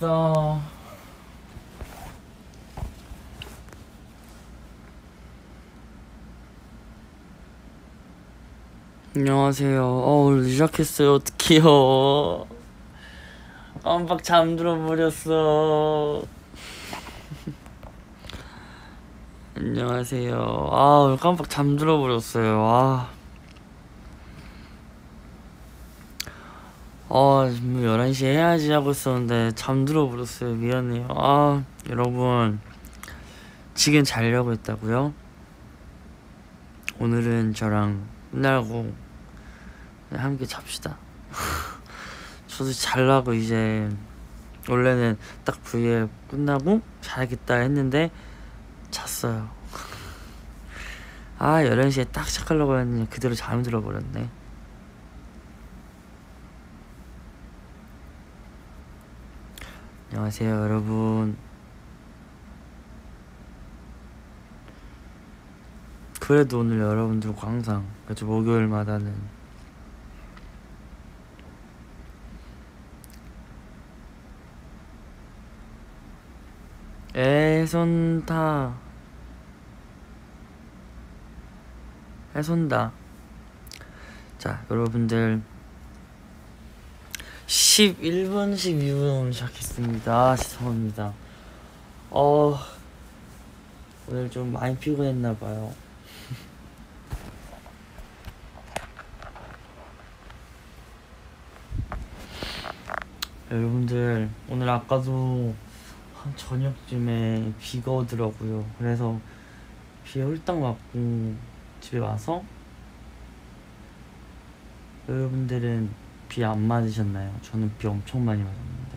왔어. 안녕하세요. 오늘 시작했어요. 어떡해요. 깜빡 잠들어 버렸어. 안녕하세요. 오늘 깜빡 잠들어 버렸어요. 지금 11시에 해야지 하고 있었는데 잠들어 버렸어요. 미안해요. 여러분, 지금 자려고 했다고요? 오늘은 저랑 끝나고 함께 잡시다. 저도 잘라고 이제 원래는 딱 V앱 끝나고 자야겠다 했는데 잤어요. 11시에 딱 시작하려고 했는데 그대로 잠이 들어버렸네. 안녕하세요 여러분. 그래도 오늘 여러분들과 항상 그래도 목요일마다는 애손다. 자, 여러분들 11분 12분 시작했습니다. 죄송합니다. 오늘 좀 많이 피곤했나봐요. 여러분들, 오늘 아까도 한 저녁쯤에 비가 오더라고요. 그래서 비에 홀딱 맞고 집에 와서, 여러분들은 비 안 맞으셨나요? 저는 비 엄청 많이 맞았는데.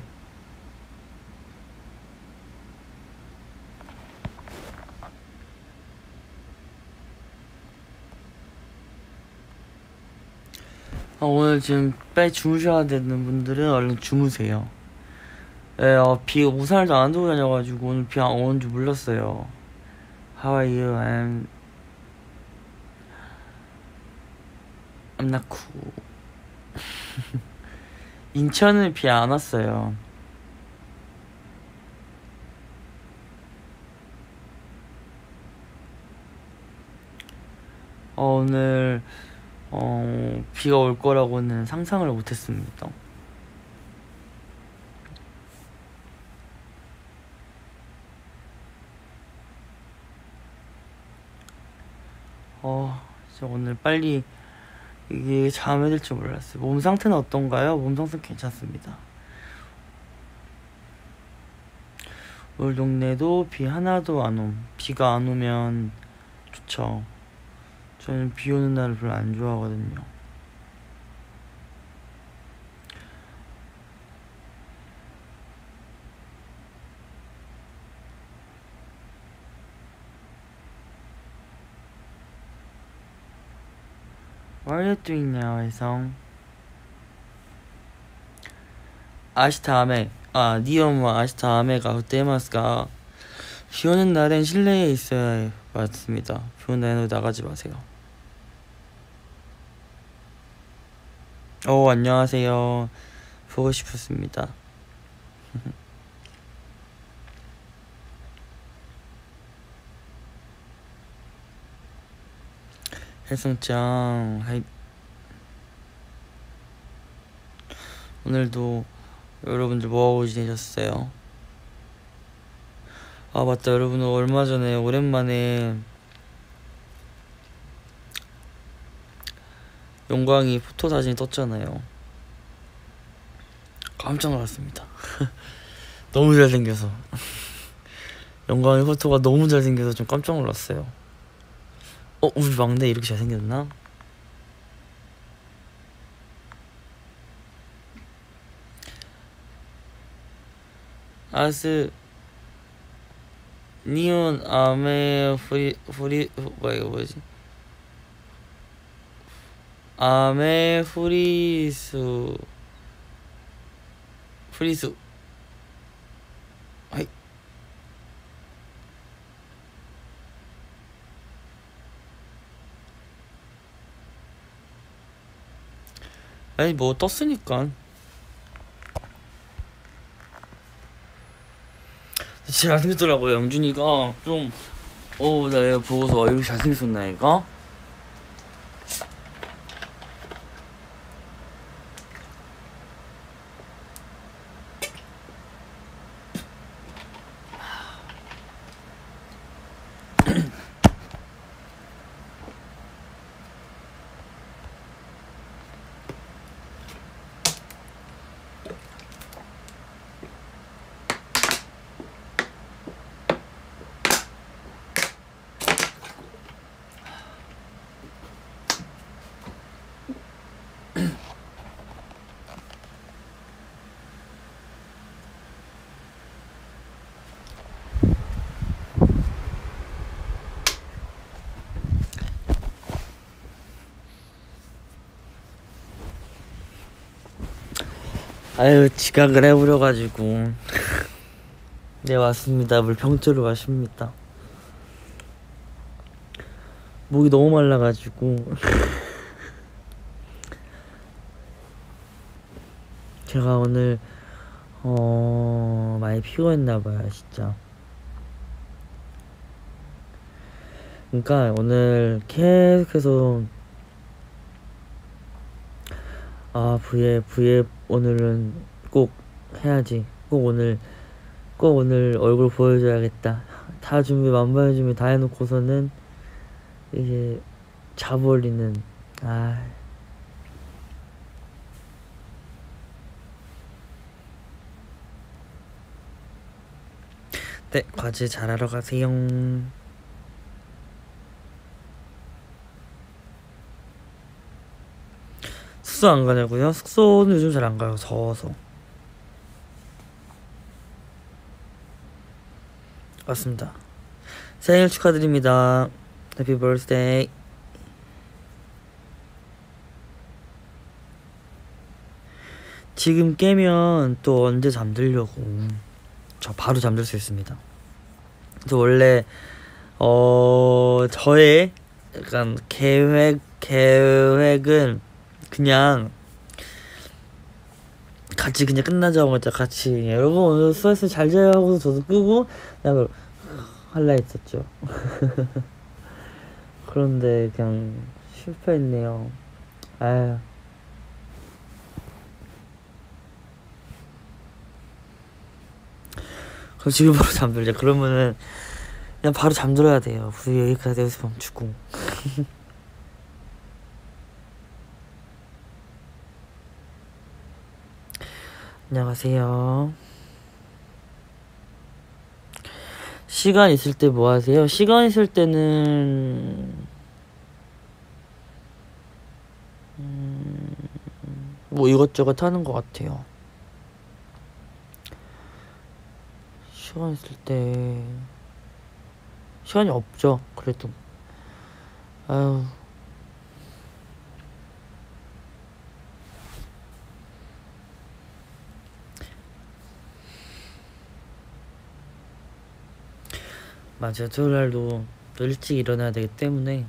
오늘 지금 빨리 주무셔야 되는 분들은 얼른 주무세요. 비 우산을 안 들고 다녀가지고 오늘 비 안 오는 줄 몰랐어요. How are you? I'm not cool. 인천은 비 안 왔어요. 오늘 비가 올 거라고는 상상을 못했습니다. 진짜 오늘 빨리 이게 잠에 들 줄 몰랐어요. 몸 상태는 어떤가요? 몸 상태 괜찮습니다. 우리 동네도 비 하나도 안 옴. 비가 안 오면 좋죠. 저는 비 오는 날을 별로 안 좋아하거든요. What are you doing now, 혜성? 아시타아메. 니온와 아시타아메가 그때마스가 비 오는 날엔 실내에 있어야 해요. 맞습니다. 비 오는 날에는 나가지 마세요. 안녕하세요. 보고 싶었습니다. 혜성짱, 하이. 오늘도 여러분들 뭐하고 지내셨어요? 맞다, 여러분 얼마 전에 오랜만에 영광이 포토 사진이 떴잖아요. 깜짝 놀랐습니다. 너무 잘생겨서 영광이 포토가 너무 잘생겨서 좀 깜짝 놀랐어요. 우리 막내 이렇게 잘생겼나? 아스 니온 아메 뭐지? 아메 프리수 하이. 아니 뭐 떴으니까. 잘생겼더라고요. 영준이가 좀 나 얘 보고서 이렇게 잘생겼었나 얘가? 아유, 지각을 해버려가지고. 네, 왔습니다. 물 병조를 마십니다. 목이 너무 말라가지고. 제가 오늘, 많이 피곤했나봐요, 진짜. 그러니까 오늘 계속해서 V앱 오늘은 꼭 해야지. 꼭 오늘 얼굴 보여줘야겠다. 다 준비 만반의 준비 다 해놓고서는 이제 자버리는. 네, 과제 잘하러 가세요. 숙소 안 가냐고요? 숙소는 요즘 잘 안 가요. 더워서. 맞습니다. 생일 축하드립니다. 해피 버스데이. 지금 깨면 또 언제 잠들려고. 저 바로 잠들 수 있습니다. 저 원래 저의 약간 계획은 그냥 같이 그냥 끝나자마자 같이 여러분 오늘 수고했어요 잘 자요 하고서 저도 끄고 그냥 할라 했었죠. 그런데 그냥 실패했네요. 아유. 그럼 지금 바로 잠들자. 그러면은 그냥 바로 잠들어야 돼요. 우리 여기까지 여기서 멈추고. 안녕하세요. 시간 있을 때 뭐 하세요? 시간 있을 때는 뭐 이것저것 하는 것 같아요. 시간 있을 때 시간이 없죠. 그래도 아유. 맞아요. 토요일날도 또 일찍 일어나야 되기 때문에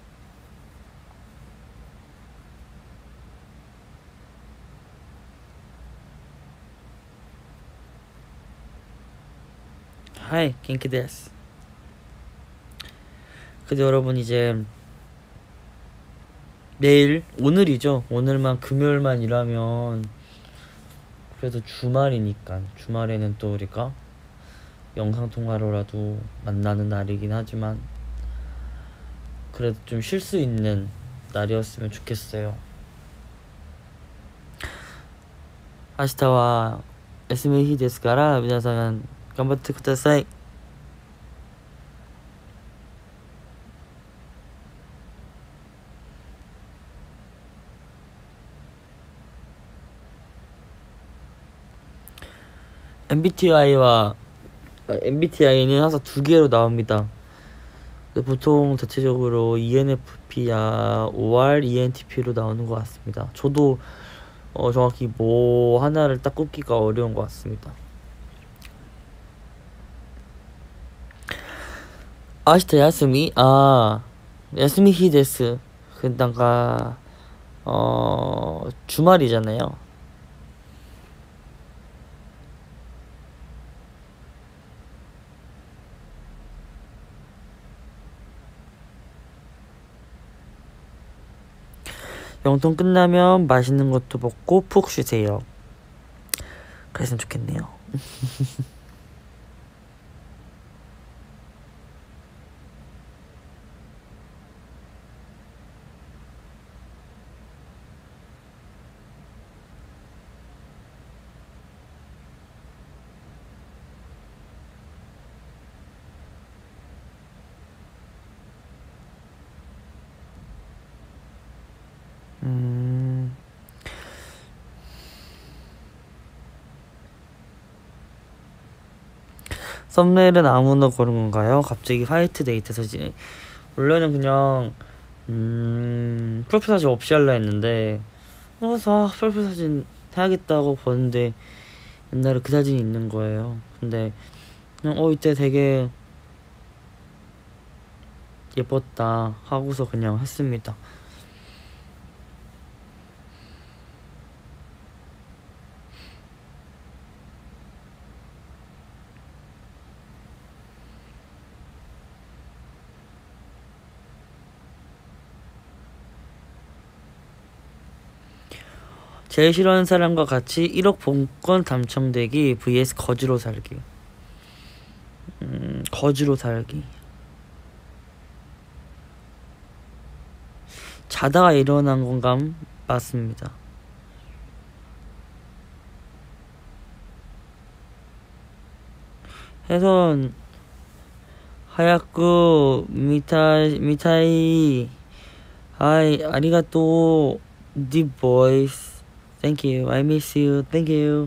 하이 겐키 데스. 근데 여러분 이제 내일 오늘이죠. 오늘만 금요일만 일하면 그래도 주말이니까 주말에는 또 우리가 영상통화로라도 만나는 날이긴 하지만 그래도 좀 쉴 수 있는 날이었으면 좋겠어요. 아시타와 에스메히 데스카라 미나상 간바테 쿠다사이. MBTI는 항상 두 개로 나옵니다. 보통 대체적으로 ENFP야 OR, ENTP로 나오는 것 같습니다. 저도 정확히 뭐 하나를 딱 꼽기가 어려운 것 같습니다. 아시타 야스미? 야스미 히데스. 그다가 주말이잖아요. 영통 끝나면 맛있는 것도 먹고 푹 쉬세요. 그랬으면 좋겠네요. 썸네일은 아무나 고른 건가요? 갑자기 화이트 데이트 사진. 원래는 그냥 프로필 사진 없이 할라 했는데 그래서 프로필 사진 해야겠다고 보는데 옛날에 그 사진이 있는 거예요. 근데 그냥 이때 되게 예뻤다 하고서 그냥 했습니다. 제일 싫어하는 사람과 같이 1억 복권 당첨되기 vs 거지로 살기. 거지로 살기. 자다가 일어난 건감 맞습니다. 해선 하얗고 미타이 하이 아리가또 deep voice thank you I miss you thank you.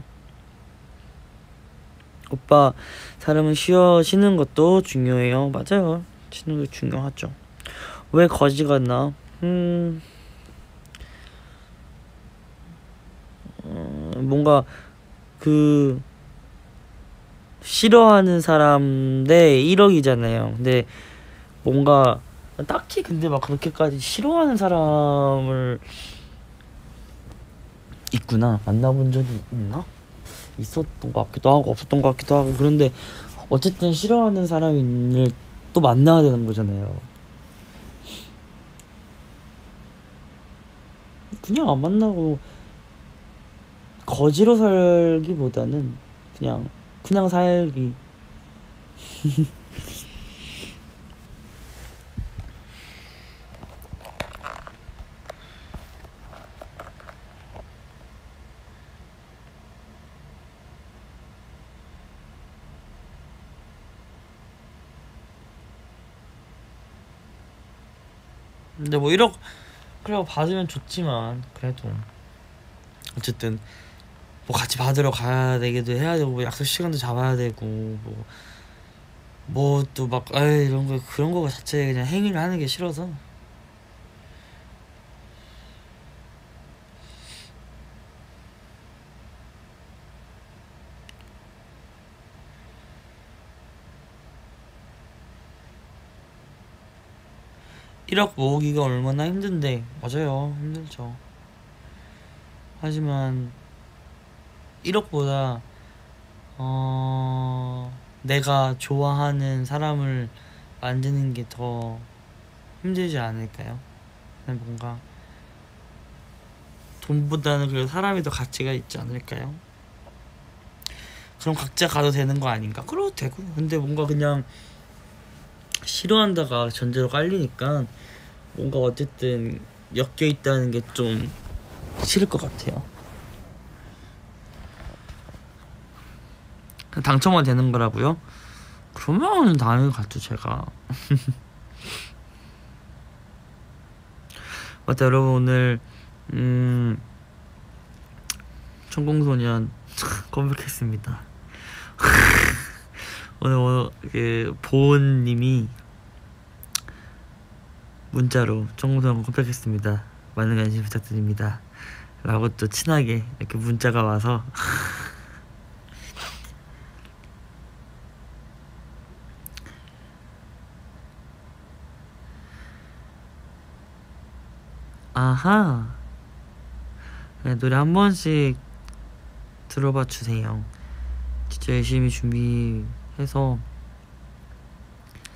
오빠 사람은 쉬는 것도 중요해요. 맞아요. 쉬는 게 중요하죠. 왜 거지 같나? 뭔가 그 싫어하는 사람 대 1억이잖아요. 근데 뭔가 딱히 근데 막 그렇게까지 싫어하는 사람을 있구나 만나본 적이 있나? 있었던 것 같기도 하고 없었던 것 같기도 하고. 그런데 어쨌든 싫어하는 사람을 또 만나야 되는 거잖아요. 그냥 안 만나고 거지로 살기보다는 그냥 살기. 근데 뭐 1억 그래고 받으면 좋지만 그래도 어쨌든 뭐 같이 받으러 가야 되기도 해야 되고 약속 시간도 잡아야 되고 뭐 또 막 이런 거 그런 거 자체에 그냥 행위를 하는 게 싫어서. (1억) 모으기가 얼마나 힘든데. 맞아요, 힘들죠. 하지만 1억보다 내가 좋아하는 사람을 만드는 게 더 힘들지 않을까요? 뭔가 돈보다는 그래도 사람이 더 가치가 있지 않을까요? 그럼 각자 가도 되는 거 아닌가? 그래도 되고. 근데 뭔가 그냥 싫어한다가 전제로 깔리니까 뭔가 어쨌든 엮여 있다는 게 좀 싫을 것 같아요. 당첨만 되는 거라고요? 그러면 당연히 갔죠 제가. 맞다 여러분, 오늘 천공소년 컴백했습니다. 오늘 그 보은님이 문자로 천공소년 컴백했습니다. 많은 관심 부탁드립니다. 라고 또 친하게 이렇게 문자가 와서 아하, 네, 노래 한 번씩 들어봐 주세요. 진짜 열심히 준비해서.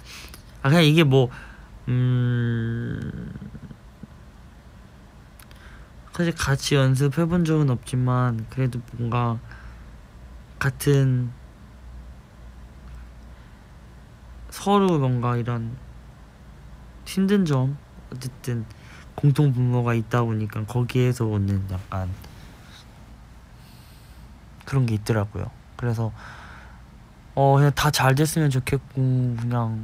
그냥 이게 뭐 사실 같이 연습해본 적은 없지만 그래도 뭔가 같은 서로 뭔가 이런 힘든 점 어쨌든 공통 분모가 있다 보니까 거기에서 오는 약간 그런 게 있더라고요. 그래서 그냥 다 잘 됐으면 좋겠고 그냥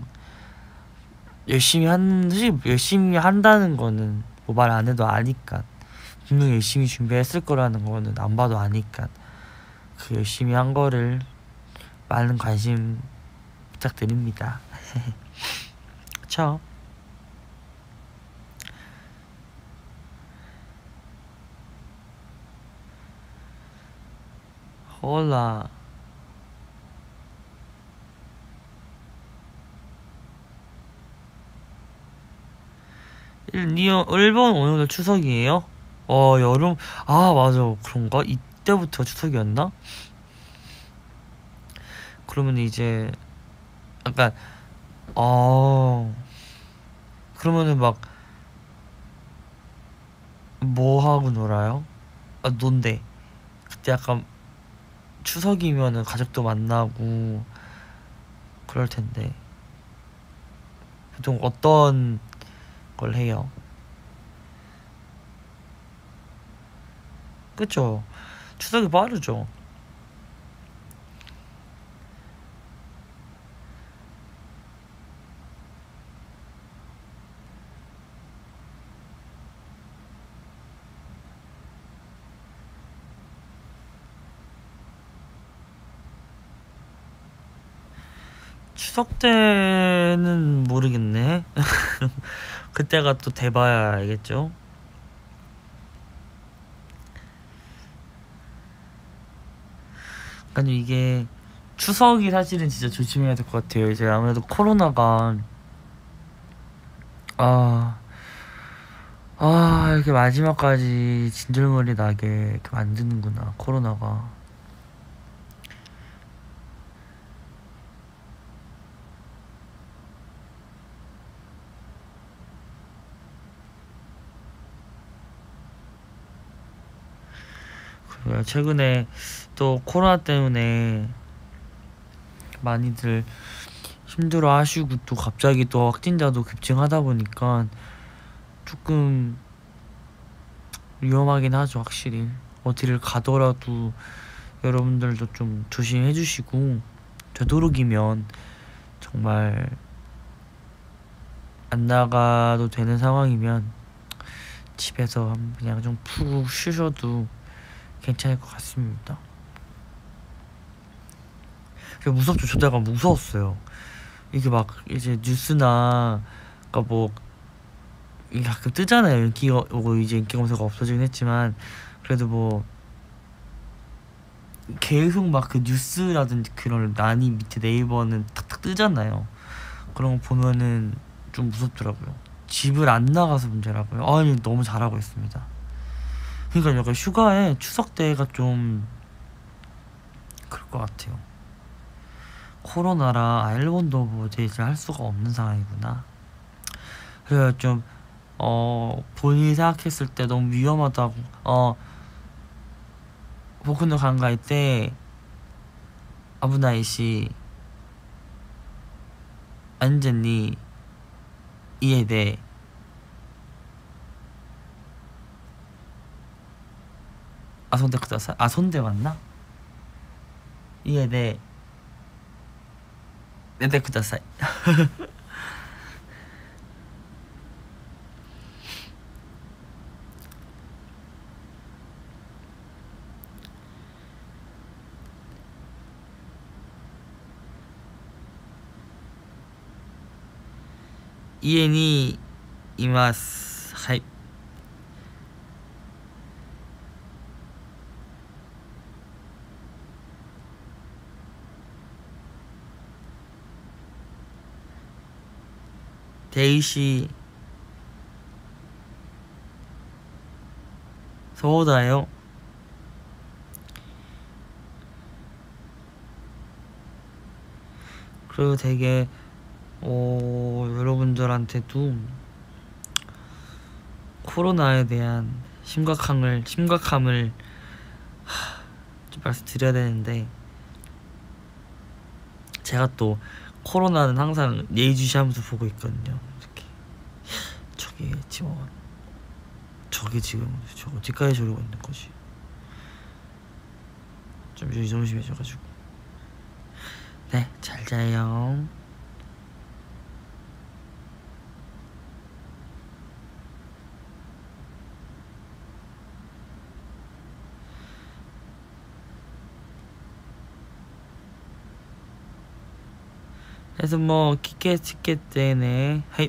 사실 열심히 한다는 거는 뭐 말 안 해도 아니까 분명 열심히 준비했을 거라는 거는 안 봐도 아니까 그 열심히 한 거를 많은 관심 부탁드립니다. 그쵸? 홀라 일본 오늘도 추석이에요? 여름 맞아 그런가? 이때부터 추석이었나? 그러면 이제 약간 그러면은 막 뭐 하고 놀아요? 논대 그때 약간 추석이면은 가족도 만나고 그럴 텐데 보통 어떤 걸 해요? 그쵸? 추석이 빠르죠? 추석 때는 모르겠네. 그때가 또 돼봐야 알겠죠? 아니 이게 추석이 사실은 진짜 조심해야 될 것 같아요. 이제 아무래도 코로나가 아, 이렇게 마지막까지 진절머리 나게 이렇게 만드는구나 코로나가. 그래요. 최근에 또 코로나 때문에 많이들 힘들어 하시고 또 갑자기 또 확진자도 급증하다 보니까 조금 위험하긴 하죠 확실히. 어디를 가더라도 여러분들도 좀 조심해 주시고 되도록이면 정말 안 나가도 되는 상황이면 집에서 그냥 좀 푹 쉬셔도 괜찮을 것 같습니다. 무섭죠. 저도 약간 무서웠어요. 이게 막 이제 뉴스나 그러니까 뭐 이게 가끔 뜨잖아요. 인기가 오고 이제 인기 검색가 없어지긴 했지만 그래도 뭐 계속 막 그 뉴스라든지 그런 난이 밑에 네이버는 탁탁 뜨잖아요. 그런 거 보면은 좀 무섭더라고요. 집을 안 나가서 문제라고요. 아니 너무 잘하고 있습니다. 그러니까 약간 휴가에 추석 때가 좀 그럴 것 같아요. 코로나라 일본도 뭐 이제 할 수가 없는 상황이구나. 그래서 좀 본인이 생각했을 때 너무 위험하다고 보쿠노 간가이 때 아부나이시 완전히 이해돼. 손대 쿠다사이. 손대 맞나? 이해돼. 내대 쿠다사이.家にいます。はい。デイシー。そうだよ。그리고 되게 여러분들한테도 코로나에 대한 심각함을 좀 말씀드려야 되는데, 제가 또 코로나는 항상 예의주시하면서 보고 있거든요. 이렇게 저기 지금 저 어디까지 저러고 있는 거지? 좀 조심해져가지고. 네, 잘 자요. 그래서 뭐 키케치케테네 하이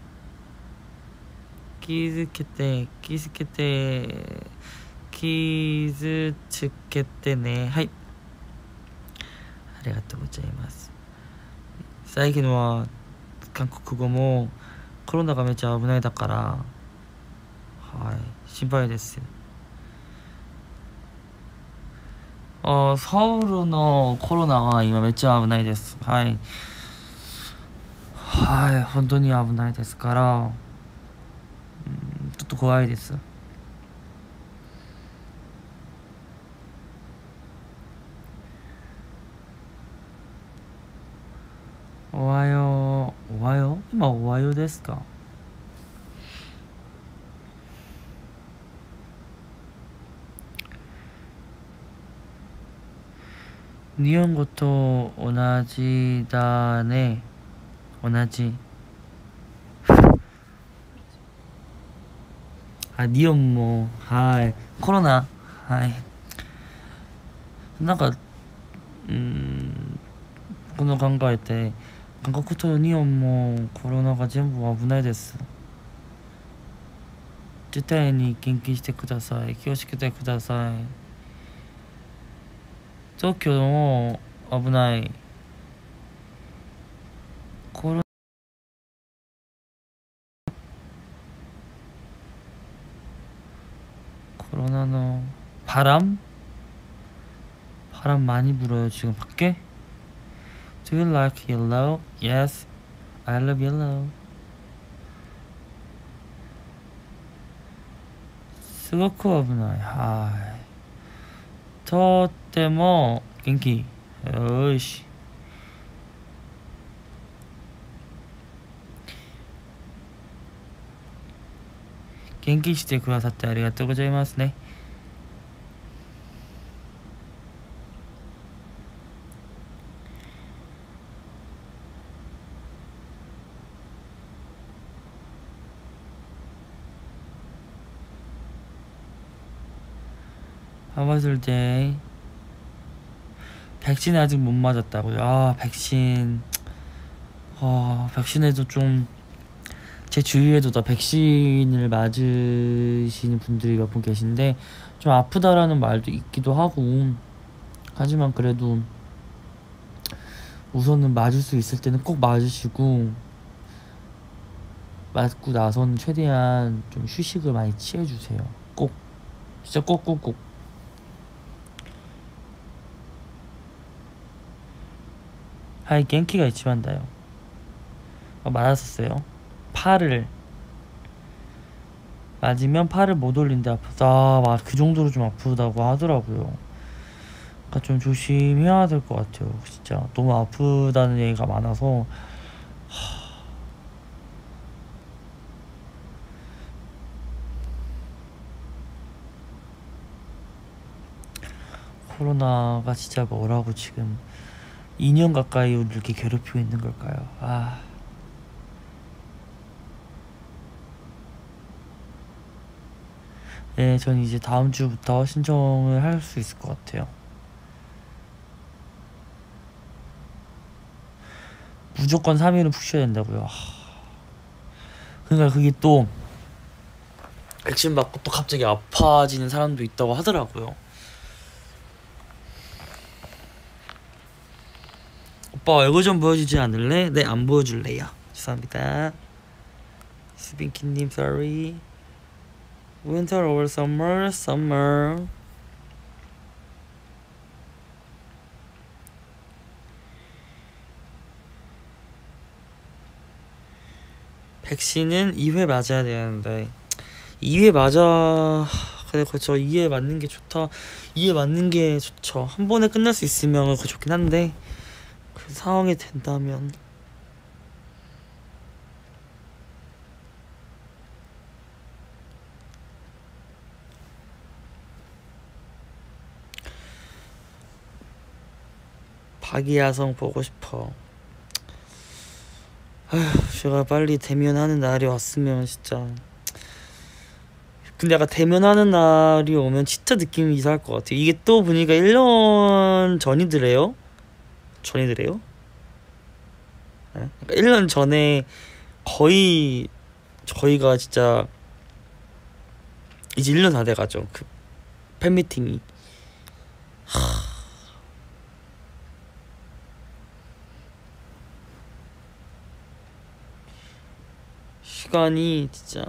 키즈츠케테네 하이 아리가또 고자이마스. 最近は韓国語もコロナがめっちゃ危ないだから、はい、心配です。서울의コロナが今めっちゃ危ないです。はい、はい、本当に危ないですから、ちょっと怖いです。おはよう。今おはようですか？日本語と同じだね。同じ。日本も、はい。コロナ、はい。なんか、この考えて、韓国と日本もコロナが全部危ないです。絶対に元気してください。気をつけてください。東京も危ない。コロナの바람 많이 불어요 지금 밖에. Do you like yellow? Yes, I love yellow. すごく危ない。はい。とっても元気。よし。元気してくださってありがとうございますね。How was your day? 백신 아직 못 맞았다고요? 백신. 백신에도 좀, 제 주위에도 다 백신을 맞으시는 분들이 몇 분 계신데, 좀 아프다라는 말도 있기도 하고, 하지만 그래도, 우선은 맞을 수 있을 때는 꼭 맞으시고, 맞고 나서는 최대한 좀 휴식을 많이 취해주세요. 꼭. 진짜 꼭꼭꼭. 하이, 갱키가 있지만다요. 맞았었어요. 팔을 맞으면 팔을 못 올린데 아프다. 막 그 정도로 좀 아프다고 하더라고요. 그러니까 좀 조심해야 될 것 같아요. 진짜 너무 아프다는 얘기가 많아서. 코로나가 진짜 뭐라고 지금 2년 가까이 이렇게 괴롭히고 있는 걸까요? 네, 전 이제 다음 주부터 신청을 할 수 있을 것 같아요. 무조건 3일은 푹 쉬어야 된다고요. 그러니까 그게 또 백신 맞고 또 갑자기 아파지는 사람도 있다고 하더라고요. 오빠 얼굴 좀 보여주지 않을래? 네, 안 보여줄래요. 죄송합니다. 스빈키님 sorry. Winter or summer. 백신은 2회 맞아야 되는데 2회 맞아. 그래, 그쵸. 2회 맞는 게 좋다. 2회 맞는 게 좋죠. 한 번에 끝날 수 있으면 그 좋긴 한데, 그 상황이 된다면. 박이야성 보고 싶어. 아휴, 제가 빨리 대면하는 날이 왔으면 진짜. 근데 약간 대면하는 날이 오면 진짜 느낌이 이상할 것 같아요. 이게 또 보니까 1년 전이더래요. 전이더래요. 네? 그러니까 1년 전에 거의 저희가 진짜 이제 1년 다 돼가죠. 그 팬미팅이. 시간이 진짜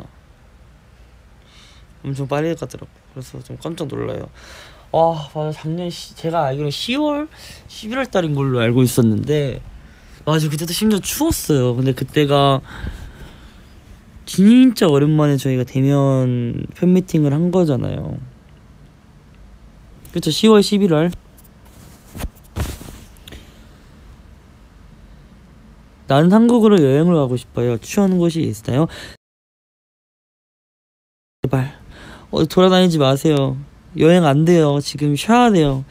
엄청 빨리 가더라고요. 그래서 좀 깜짝 놀라요. 아, 맞아. 제가 알기로 10월, 11월 달인 걸로 알고 있었는데, 맞아. 그때도 심지어 추웠어요. 근데 그때가 진짜 오랜만에 저희가 대면 팬미팅을 한 거잖아요. 그쵸? 10월, 11월. 나는 한국으로 여행을 가고 싶어요. 추천하는 곳이 있나요? 제발. 돌아다니지 마세요. 여행 안 돼요. 지금 쉬어야 돼요.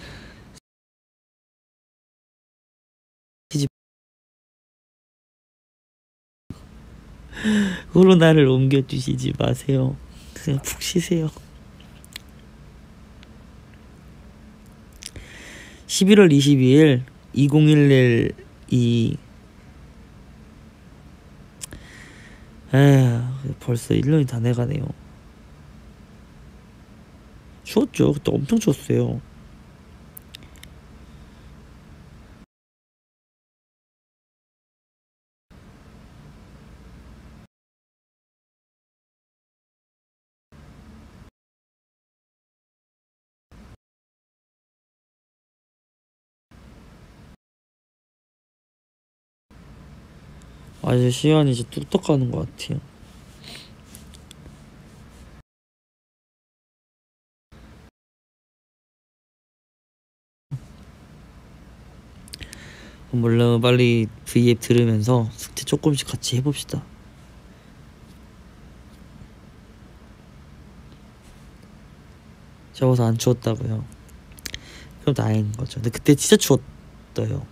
코로나를 옮겨주시지 마세요. 그냥 푹 쉬세요. 11월 22일 2011 벌써 1년이 다 돼가네요. 추웠죠. 그때 엄청 추웠어요. 아주 시간이 이제 뚝뚝 가는 것 같아요. 몰라, 빨리 V앱 들으면서 숙제 조금씩 같이 해봅시다. 적어서 안 추웠다고요? 그럼 다행인 거죠. 근데 그때 진짜 추웠어요.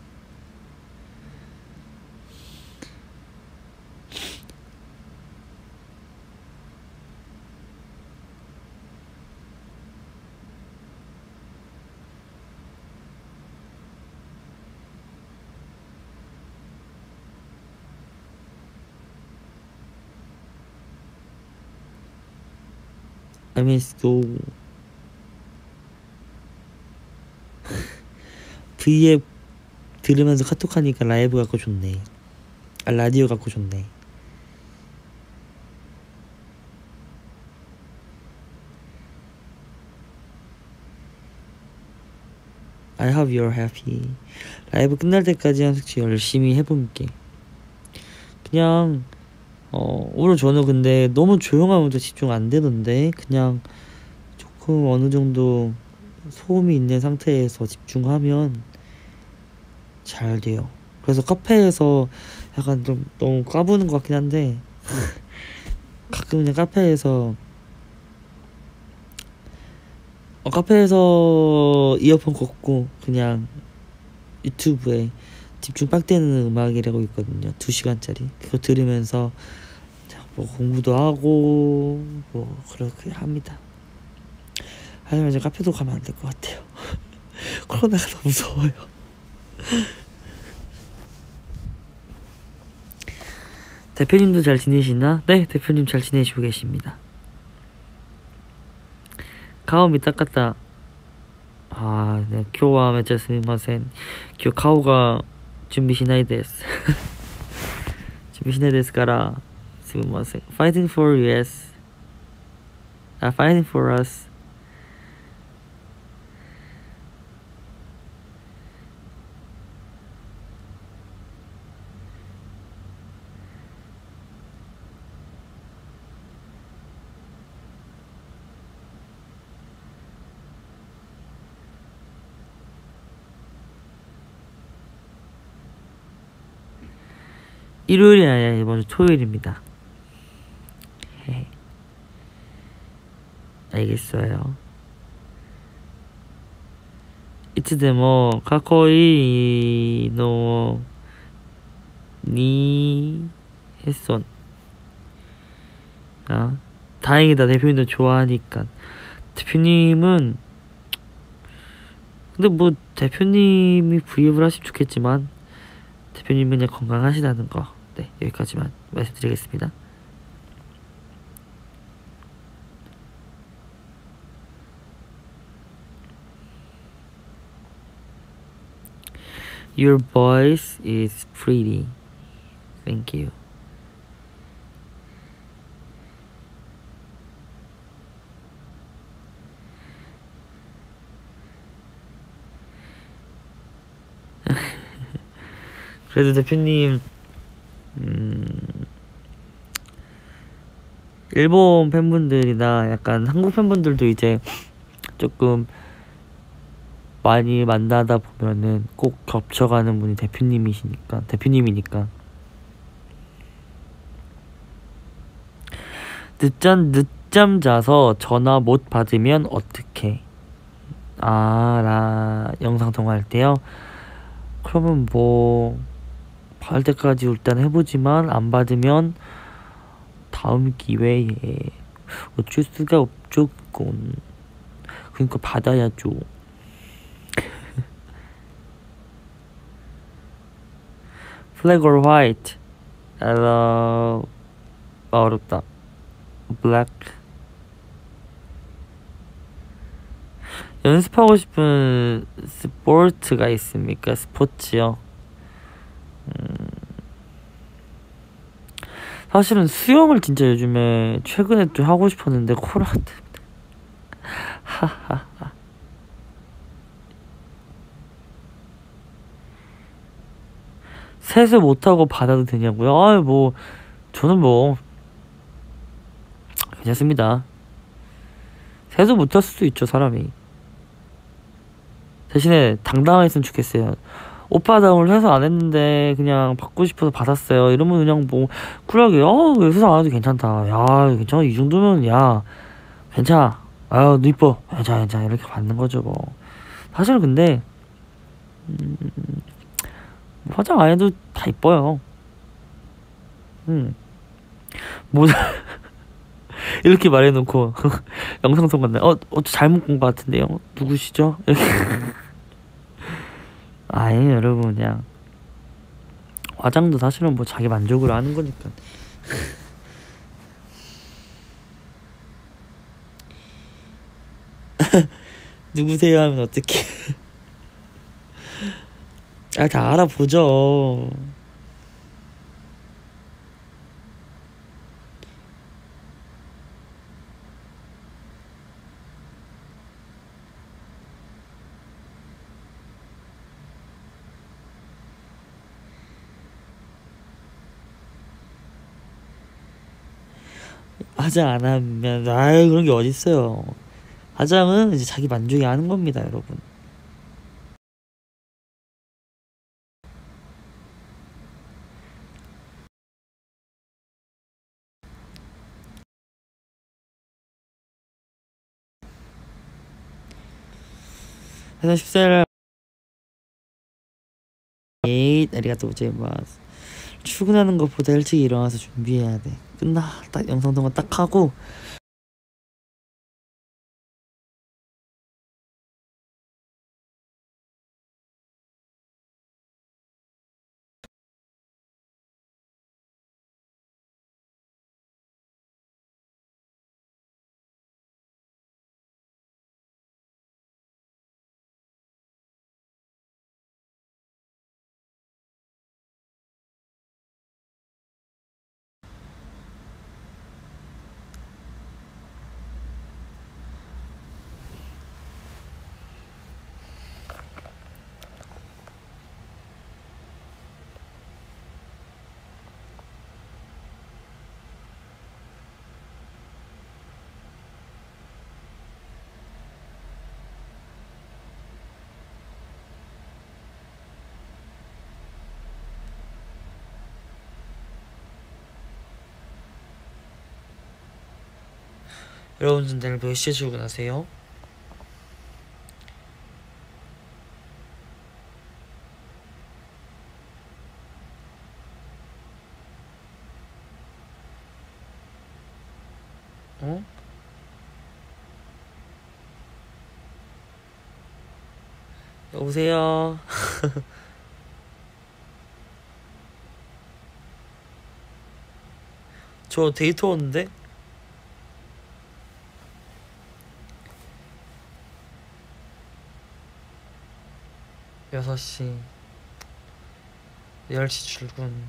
I miss go. V앱 들으면서 카톡하니까 라이브 갖고 좋네. 라디오 갖고 좋네. I hope you're happy. 라이브 끝날 때까지 한숙씨 열심히 해볼게. 그냥 오늘 저는 근데 너무 조용하면 또 집중 안 되던데, 그냥 조금 어느 정도 소음이 있는 상태에서 집중하면 잘 돼요. 그래서 카페에서 약간 좀 너무 까부는 것 같긴 한데 가끔 그냥 카페에서 이어폰 꽂고 그냥 유튜브에 집중 빡 되는 음악이라고 있거든요. 2시간짜리. 그거 들으면서 뭐 공부도 하고 뭐 그렇게 합니다. 하지만 이제 카페도 가면 안 될 것 같아요. 코로나가 너무 무서워요. 대표님도 잘 지내시나? 네, 대표님 잘 지내시고 계십니다. 가오미 닦았다. 아, 네, 교와 매체 스미마센. 교 가오가 준비しないです. 준비しないですから 스미마센. Fighting for US. Fighting for us. 일요일이 아니라 이번 주 토요일입니다. 알겠어요. いつでもかっこいいのに했어. 아, 다행이다. 대표님도 좋아하니까. 대표님은 근데 뭐 대표님이 브이앱을 하시면 좋겠지만 대표님은 그냥 건강하시다는 거. 네, 여기까지만 말씀드리겠습니다. Your voice is pretty. Thank you. 그래도 대표님, 일본 팬분들이나 약간 한국 팬분들도 이제 조금 많이 만나다 보면은 꼭 겹쳐가는 분이 대표님이니까. 늦잠 자서 전화 못 받으면 어떡해? 영상 통화할 때요? 그러면 뭐, 받을 때까지 일단 해보지만, 안 받으면, 다음 기회에, 어쩔 수가 없죠, 그건. 그러니까 받아야죠. Black or white? 어렵다. Black. 연습하고 싶은 스포츠가 있습니까? 스포츠요. 사실은 수영을 진짜 요즘에 최근에 또 하고 싶었는데 코로나 때문에 하하하. 세수 못하고 받아도 되냐고요? 뭐 저는 뭐 괜찮습니다. 세수 못할 수도 있죠, 사람이. 대신에 당당했으면 좋겠어요. 오빠 나 오늘 세수 안 했는데 그냥 받고 싶어서 받았어요. 이러면 그냥 뭐 쿨하게 세수 안 해도 괜찮다. 야 괜찮아, 이 정도면 야 괜찮아. 너 이뻐. 괜찮아 이렇게 받는 거죠 뭐. 사실 근데 화장 안 해도 다 이뻐요. 모자 이렇게 말해놓고 영상 통과네. 잘못 본 것 같은데요. 누구시죠? 이렇게. 아예 여러분 그냥 화장도 사실은 뭐 자기 만족으로 하는 거니까. 누구세요 하면 어떡해. 다 알아보죠. 화장 안 하면 그런 게 어딨어요. 화장은 이제 자기 만족이 하는 겁니다, 여러분. 회사 14일 아리가또 고자이마스. 출근하는 것보다 일찍 일어나서 준비해야 돼. 딱 영상 통화 딱 하고 여러분들 내일 몇 시에 출근하세요? 어? 여보세요? 저 데이트 오는데? 6시 10시 출근.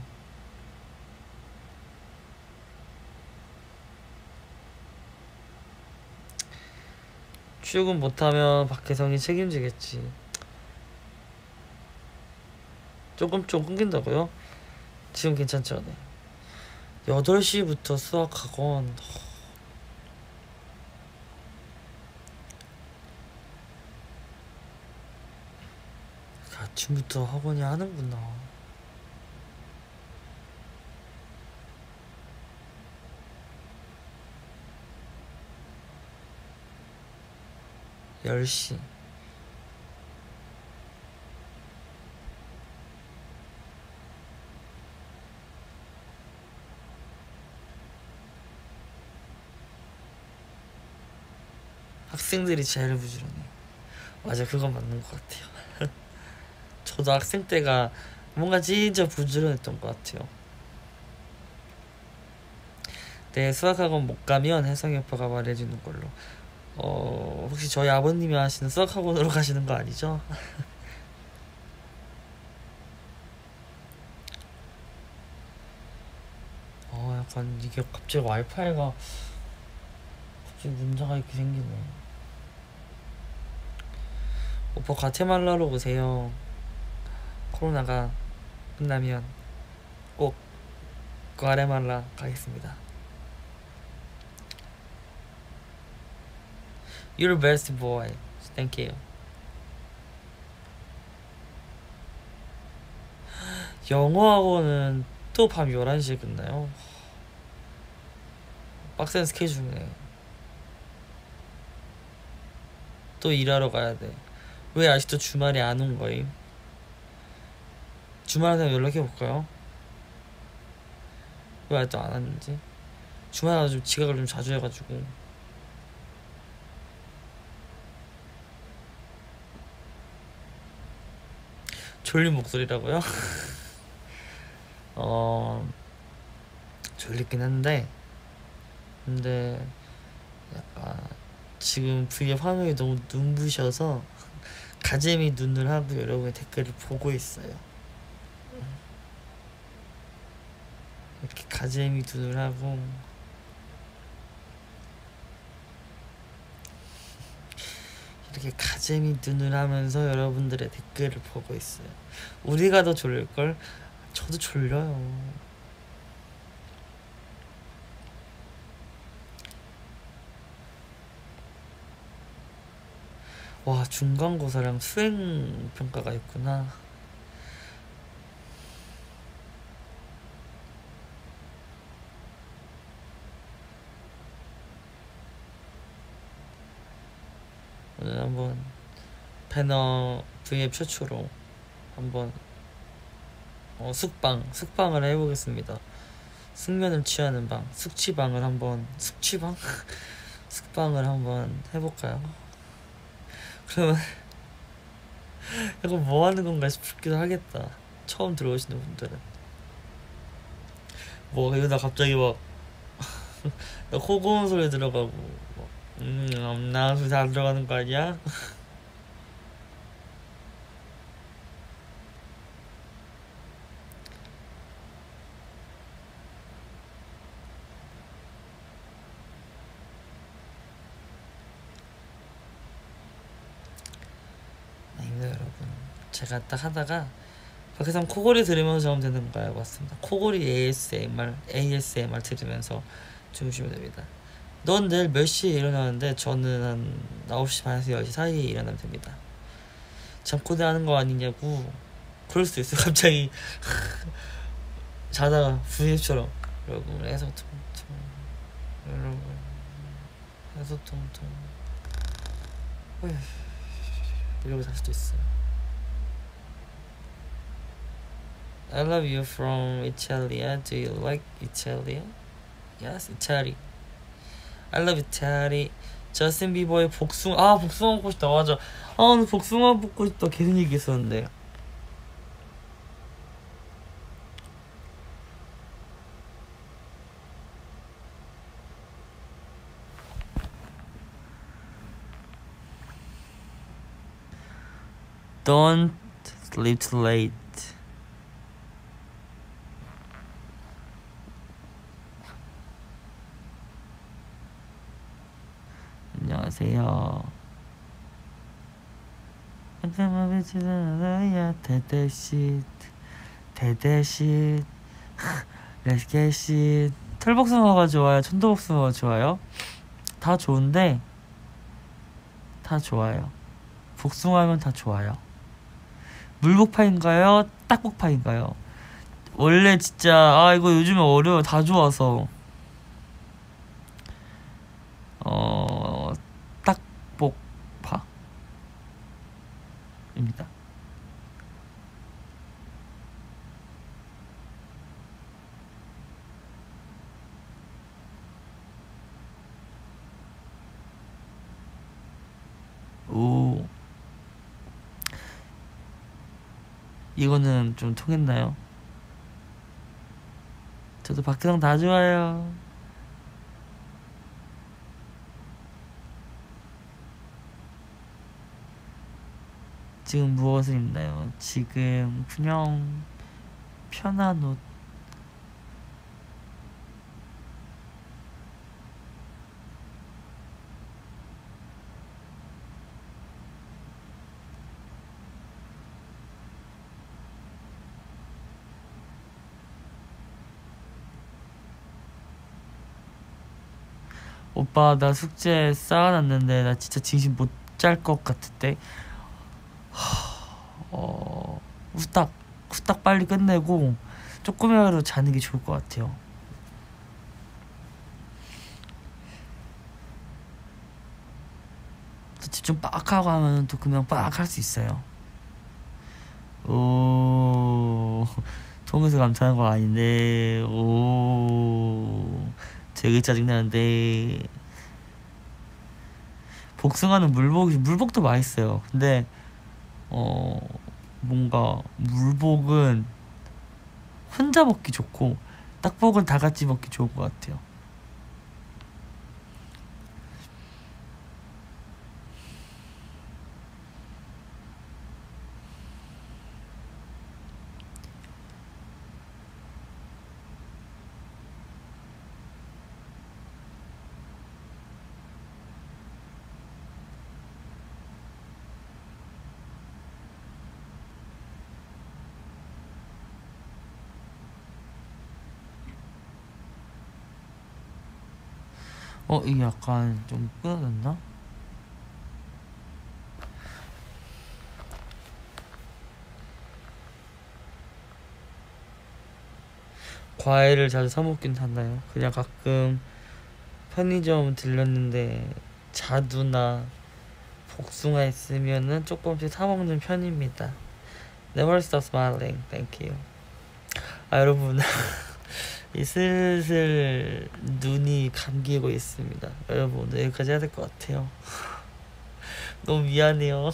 출근 못하면 박혜성이 책임지겠지. 조금 끊긴다고요? 지금 괜찮죠? 네. 8시부터 수학학원. 아침부터 학원이 하는구나. (10시) 학생들이 제일 부지런해. 맞아, 그건 맞는 것 같아요. 저도 학생 때가 뭔가 진짜 부지런했던 것 같아요. 네, 수학학원 못 가면 혜성이 오빠가 말해주는 걸로. 혹시 저희 아버님이 하시는 수학학원으로 가시는 거 아니죠? 약간 이게 갑자기 와이파이가 갑자기 문제가 이렇게 생기네. 오빠 과테말라로 오세요. 코로나가 끝나면 꼭 과테말라 가겠습니다. You're the best boy. Thank you. 영어학원은 또 밤 11시에 끝나요? 빡센 스케줄이네. 또 일하러 가야 돼. 왜 아직도 주말에 안 온 거임? 주말에 되면 연락해볼까요? 왜 아직도 안 왔는지? 주말에 좀 지각을 좀 자주 해가지고. 졸린 목소리라고요? 졸리긴 한데 근데 약간 지금 V앱 화면이 너무 눈부셔서 가재미 눈을 하고 여러분의 댓글을 보고 있어요. 이렇게 가재미 눈을 하고 이렇게 가재미 눈을 하면서 여러분들의 댓글을 보고 있어요. 우리가 더 졸릴걸? 저도 졸려요. 와, 중간고사랑 수행평가가 있구나. 오늘 한번 배너 V앱 최초로 한번 숙방을 해보겠습니다. 숙면을 취하는 방, 숙취방을 한번 숙취방? 숙방을 한번 해볼까요? 그러면 이거 뭐 하는 건가 싶기도 하겠다. 처음 들어오시는 분들은 뭐 이러다 갑자기 막 코고는 소리 들어가고 없나 소리 다 들어가는 거 아니야? 여러분, 제가 딱 하다가 밖에서 코골이 들으면서 하면 되는 거 알고 왔습니다. 코골이 ASMR 들으면서 주무시면 됩니다. 넌 내일 몇 시에 일어나는데 저는 한 9시 반에서 10시 사이에 일어나면 됩니다. 잠꼬대 하는 거 아니냐고. 그럴 수도 있어요. 갑자기 자다가 V앱처럼 여러분 해서 여러분 다섯 통통. 이러고 잘 수도 있어요. I love you from Italia. Do you like Italia? Yes, Italy. I love Italy. 저스틴 비버의 복숭아 먹고 싶다. 맞아. 오늘 복숭아 먹고 싶다. 계속 얘기했었는데. Don't sleep too late. 안녕하세요. 대대쉿 레스켓쉿. 털복숭아가 좋아요? 천도복숭아가 좋아요? 다 좋은데 다 좋아요. 복숭아면 다 좋아요. 물복파인가요? 딱복파인가요? 원래 진짜 이거 요즘에 어려워. 다 좋아서 딱복파입니다. 오, 이거는 좀 통했나요? 저도 박태성 다 좋아요. 지금 무엇을 입나요? 지금 그냥 편한 옷. 오빠 나 숙제 쌓아놨는데 나 진짜 진심 못 잘 것 같은데. 후딱 빨리 끝내고 조금이라도 자는 게 좋을 것 같아요. 집중 빡 하고 하면 또 그냥 빡 할 수 있어요. 오, 통해서 감탄한 거 아닌데. 오, 되게 짜증나는데. 복숭아는 물복도 맛있어요. 근데 뭔가 물복은 혼자 먹기 좋고 딱복은 다 같이 먹기 좋은 것 같아요. 이게 약간 좀 끊어졌나? 과일을 자주 사 먹긴 하나요? 그냥 가끔 편의점 들렸는데 자두나 복숭아 있으면은 조금씩 사 먹는 편입니다. Never stop smiling. Thank you. 여러분 이 슬슬 눈이 감기고 있습니다. 여러분 오늘 여기까지 해야 될 것 같아요. 너무 미안해요.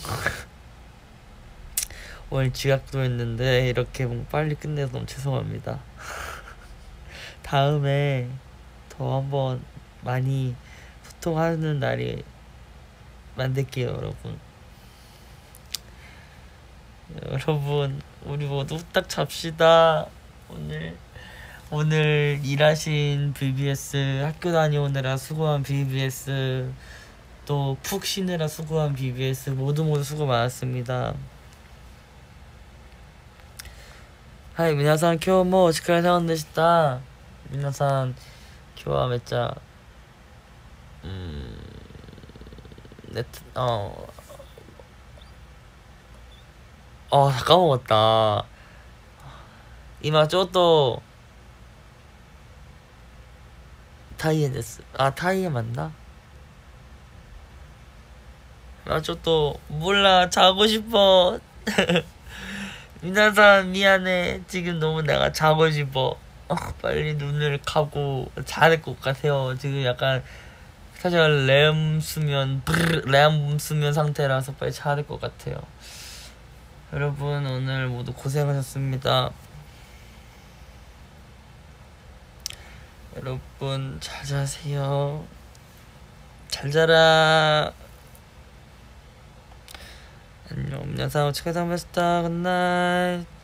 오늘 지각도 했는데 이렇게 뭔가 빨리 끝내서 너무 죄송합니다. 다음에 더 한번 많이 소통하는 날이 만들게요. 여러분 우리 모두 딱 잡시다. 오늘 일하신 BBS, 학교 다녀오느라 수고한 BBS, 또 푹 쉬느라 수고한 BBS 모두 수고 많았습니다. はい、皆さん今日もお疲れ様でした。皆さん今日はめっちゃ다 까먹었다. 이마 쪼또 타이에 됐어. 타이에 맞나? 나 또 몰라 자고 싶어. 미나산 미안해. 지금 너무 내가 자고 싶어. 빨리 눈을 감고 자야 될 것 같아요. 지금 약간 사실 렘 수면 상태라서 빨리 자야 될 것 같아요. 여러분 오늘 모두 고생하셨습니다. 여러분 잘 자세요. 잘 자라. 안녕.皆さんお疲れ様でした。굿나잇.